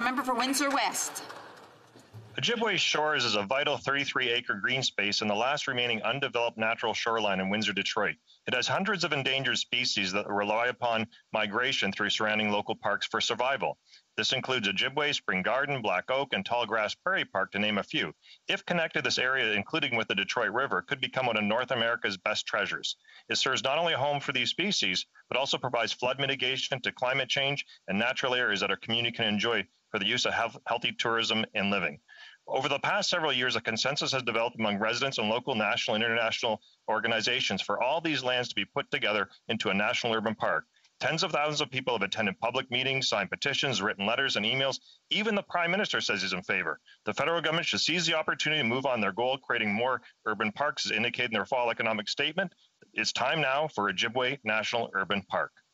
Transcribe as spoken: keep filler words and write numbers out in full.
Member for Windsor West. Ojibway Shores is a vital thirty-three acre green space and the last remaining undeveloped natural shoreline in Windsor, Detroit. It has hundreds of endangered species that rely upon migration through surrounding local parks for survival. This includes Ojibway, Spring Garden, Black Oak, and Tallgrass Prairie Park, to name a few. If connected, this area, including with the Detroit River, could become one of North America's best treasures. It serves not only a home for these species, but also provides flood mitigation to climate change and natural areas that our community can enjoy for the use of health, healthy tourism and living. Over the past several years, a consensus has developed among residents and local, national, and international organizations for all these lands to be put together into a national urban park. Tens of thousands of people have attended public meetings, signed petitions, written letters, and emails. Even the Prime Minister says he's in favor. The federal government should seize the opportunity to move on their goal of creating more urban parks, as indicated in their fall economic statement. It's time now for Ojibway National Urban Park.